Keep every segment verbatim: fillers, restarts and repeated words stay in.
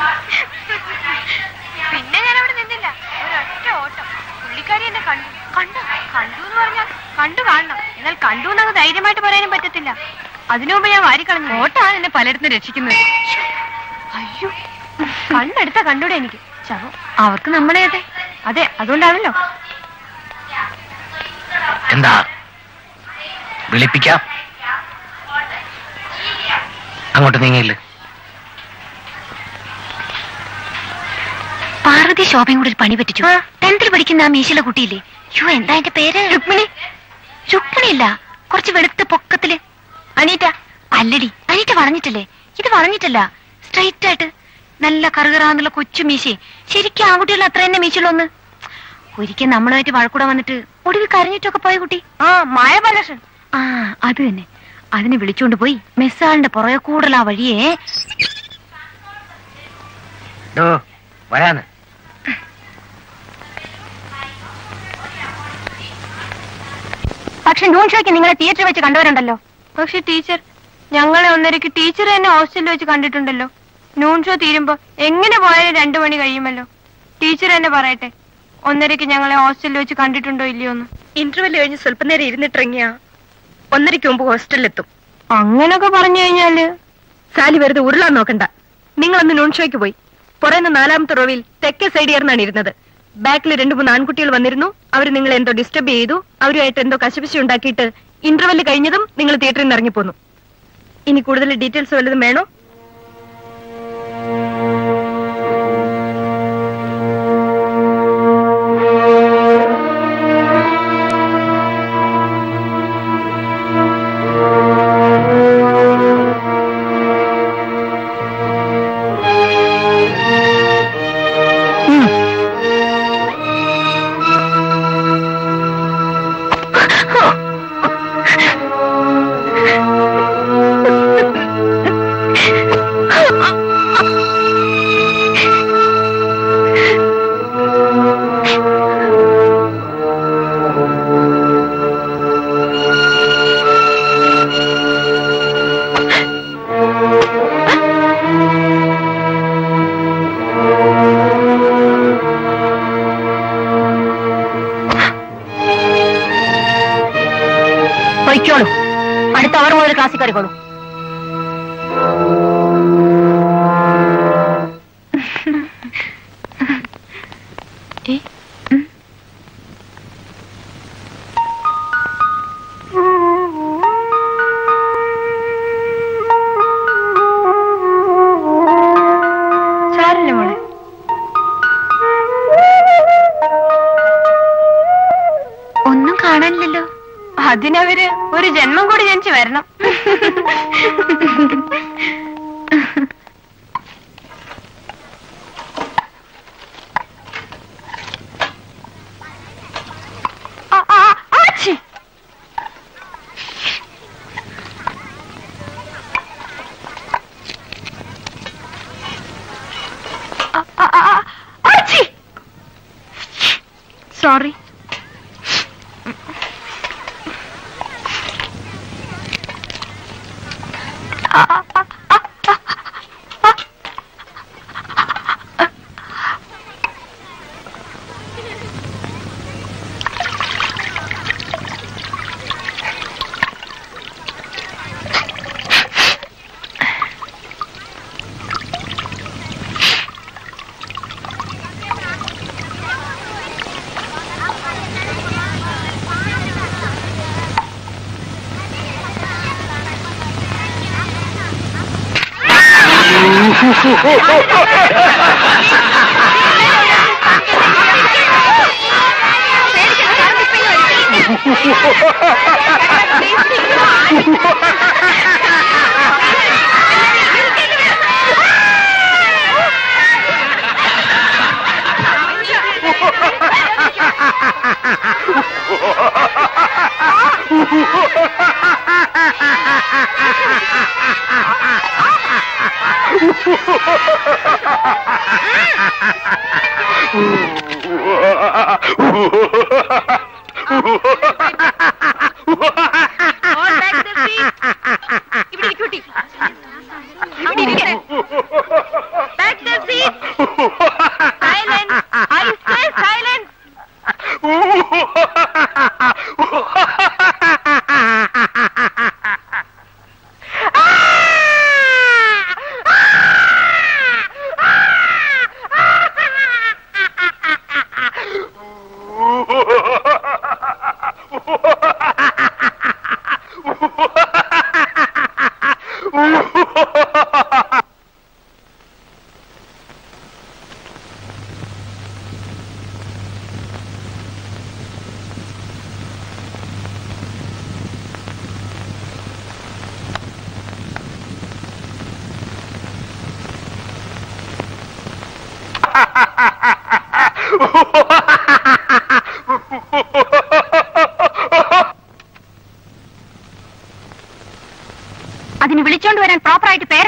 പിന്നെ ഞാൻ അവിടെ നിന്നില്ല, ഒരൊറ്റ ഓട്ടം. പുള്ളിക്കാരി എന്നെ കണ്ടു കണ്ടു കണ്ടു എന്ന് പറഞ്ഞാൽ കണ്ടു കാണണം, എന്നാൽ കണ്ടു എന്നങ്ങ് ധൈര്യമായിട്ട് പറയാനും പറ്റത്തില്ല. അതിനു മുമ്പ് ഞാൻ വാരിക്കളഞ്ഞു. ഓട്ടാണ് എന്നെ പലയിടത്തും രക്ഷിക്കുന്നത്. അയ്യോ, കണ്ണെടുത്ത കണ്ടൂടെ എനിക്ക്. ശവം അവർക്ക് നമ്മളെ അതെ അതെ അതുകൊണ്ടാണല്ലോ. എന്താ വിളിപ്പിക്കാം? അങ്ങോട്ട് നീങ്ങിയില്ല. പാർവതി ശോഭയും കൂടെ ഒരു പണി പറ്റിച്ചു. ടെൻത്തിൽ പഠിക്കുന്ന ആ മീശിലെ കുട്ടിയില്ലേ, യോ എന്താ എന്റെ പേര്? രുക്മിണി. രുക്മിണിയില്ല, കുറച്ച് വെളുത്ത പൊക്കത്തില്. അനീറ്റ. അല്ലടി, അനീറ്റ വളഞ്ഞിട്ടല്ലേ? ഇത് വളഞ്ഞിട്ടല്ല, സ്ട്രൈറ്റ് ആയിട്ട് നല്ല കറുകറാന്നുള്ള കൊച്ചു മീശേ. ശരിക്കും ആൺകുട്ടികൾ അത്ര തന്നെ മീശുള്ളൊന്ന്. ഒരിക്കൽ നമ്മളുമായിട്ട് വഴക്കൂടെ വന്നിട്ട് ഒടുവിൽ കരഞ്ഞിട്ടൊക്കെ പോയ കുട്ടി. ആ മായബാലകൃഷ്ണൻ. ആ അത് തന്നെ. അതിനെ വിളിച്ചോണ്ട് പോയി മെസ്സാളിന്റെ പുറകെ കൂടുതൽ ആ വഴിയേ വരാന്ന്. പക്ഷെ നൂൺ ഷോയ്ക്ക് നിങ്ങളെ തിയേറ്ററിൽ വെച്ച് കണ്ടവരുണ്ടല്ലോ. പക്ഷെ ടീച്ചർ, ഞങ്ങളെ ഒന്നരക്ക് ടീച്ചർ തന്നെ ഹോസ്റ്റലിൽ വെച്ച് കണ്ടിട്ടുണ്ടല്ലോ. നൂൺ ഷോ തീരുമ്പോ എങ്ങനെ പോയാലും രണ്ടു മണി കഴിയുമല്ലോ. ടീച്ചർ തന്നെ പറയട്ടെ, ഒന്നരക്ക് ഞങ്ങളെ ഹോസ്റ്റലിൽ വെച്ച് കണ്ടിട്ടുണ്ടോ ഇല്ലയോന്ന്. ഇന്റർവെൽ കഴിഞ്ഞ് സ്വല്പം നേരം ഇരുന്നിട്ടിറങ്ങിയാ ഒന്നരയ്ക്ക് മുമ്പ് ഹോസ്റ്റലിലെത്തും. അങ്ങനൊക്കെ പറഞ്ഞു കഴിഞ്ഞാല് സാലി വെറുതെ ഉരുളാൻ നോക്കണ്ട. നിങ്ങളന്ന് നൂൺ ഷോയ്ക്ക് പോയി. പുറയുന്ന നാലാമത്തെ റോവിൽ തെക്കേ സൈഡിയർന്നാണ് ഇരുന്നത്. ബാക്കിൽ രണ്ടു മൂന്ന് ആൺകുട്ടികൾ വന്നിരുന്നു. അവർ നിങ്ങളെ എന്തോ ഡിസ്റ്റർബ് ചെയ്തു. അവരുമായിട്ട് എന്തോ കശപിശ ഉണ്ടാക്കിയിട്ട് ഇന്റർവെല് കഴിഞ്ഞതും നിങ്ങൾ തിയേറ്ററിൽ നിന്ന് ഇറങ്ങിപ്പോന്നു. ഇനി കൂടുതൽ ഡീറ്റെയിൽസ് വല്ലതും വേണോ? അടുത്ത അവർ മുതൽ ക്ലാസ്സിൽ കയറിക്കോളൂ. സാരല്ലേ മോളെ, ഒന്നും കാണാനില്ലല്ലോ. അതിനവര് ഒരു ജന്മം കൂടി ജനിച്ചു വരണം. Sorry. Back the seat.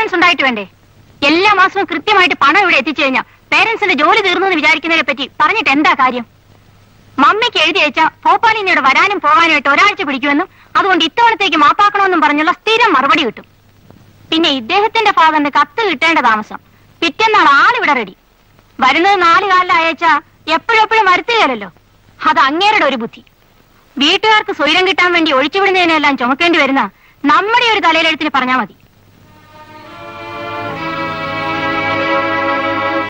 Parents ഉണ്ടായിട്ട് വേണ്ടേ? എല്ലാ മാസവും കൃത്യമായിട്ട് പണം ഇവിടെ എത്തിച്ചു കഴിഞ്ഞാൽ പേരൻസിന്റെ ജോലി തീർന്നു എന്ന് വിചാരിക്കുന്നതിനെ പറ്റി പറഞ്ഞിട്ട് എന്താ കാര്യം? മമ്മിക്ക് എഴുതി അയച്ചാൽ ഭോപ്പാലിൽ ഇവിടെ വരാനും പോകാനുമായിട്ട് ഒരാഴ്ച പിടിക്കുമെന്നും അതുകൊണ്ട് ഇത്തവണത്തേക്ക് മാപ്പാക്കണമെന്നും പറഞ്ഞുള്ള സ്ഥിരം മറുപടി കിട്ടും. പിന്നെ ഇദ്ദേഹത്തിന്റെ ഫാദറിന്റെ കത്ത് കിട്ടേണ്ട താമസം. പിറ്റേന്നാൾ ആളിവിടെ റെഡി. വരുന്നത് നാല് കാലിൽ അയച്ചാ എപ്പോഴെപ്പോഴും വരുത്തുകയല്ലോ. അത് അങ്ങേരുടെ ഒരു ബുദ്ധി. വീട്ടുകാർക്ക് സ്വൈരം കിട്ടാൻ വേണ്ടി ഒഴിച്ചുവിടുന്നതിനെല്ലാം ചുമക്കേണ്ടി വരുന്ന നമ്മുടെ ഒരു തലയിലെഴുത്തിന് പറഞ്ഞാൽ മതി.